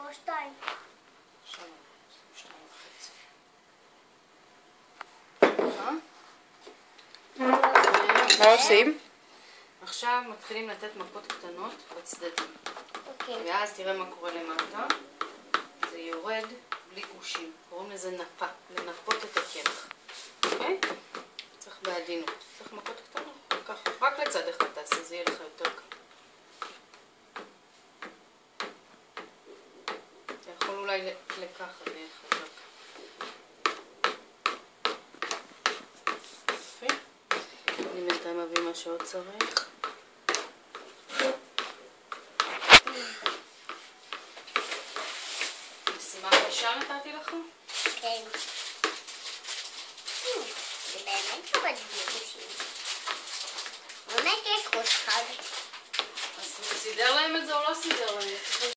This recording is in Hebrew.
או 2. 2.5. מה עושים? עכשיו מתחילים לתת מכות קטנות בצדדים. אוקיי. ואז תראה מה קורה למטה. זה יורד בלי גושים. קוראים לזה נפה. לנפות את הקרח. אוקיי? צריך בעדינות. צריך מכות קטנות. ככה. רק לצד אחד תעשה, זה יהיה לך יותר קל. אתה יכול אולי לככה, זה יהיה חזק. יפה. אני בינתיים מביא מה שעוד צריך. משימה קשה נתתי לך? כן. זה באמת לא בגושים. באמת יש ראש חג. אז סידר להם את זה או לא סידר להם?